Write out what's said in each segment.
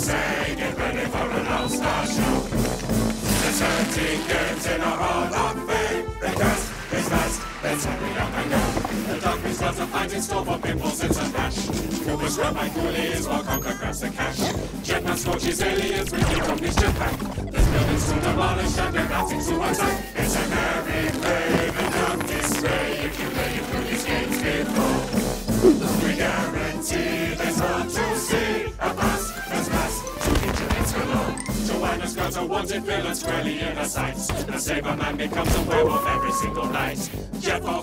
say, get ready for an all-star show. There's 13 games in a hall of fame. The quest is vast, let's hurry up and go. The dog beast loves a fight in store for pimples and some hash. Cooper scrub by coolies while Conker grabs the cash. Jetman scorches aliens with the unleashed jetpack. There's buildings to demolish and the mountains to attack. It's a merry brave and no dismay if you play through these games before. We guarantee there's more to see. A bus that's mass to internets galore. Joanna's got a wanted villain squarely in her sights. The Saberman becomes a werewolf every single night. Jeff off.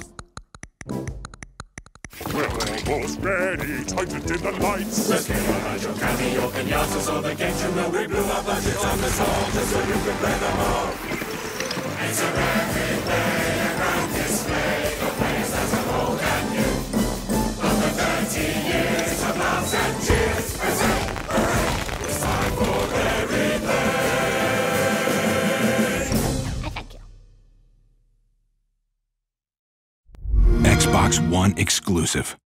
We're almost ready, time to dim the lights. Let's get a Banjo-Kazooie, your pinatas, all the games you know. We blew our budgets on the song just so you can play them all. It's a merry play, a grand display. The players as a whole and new. Of the 30 years of laughs and cheers, present, hooray, it's time for merry play. Thank you. Xbox One exclusive.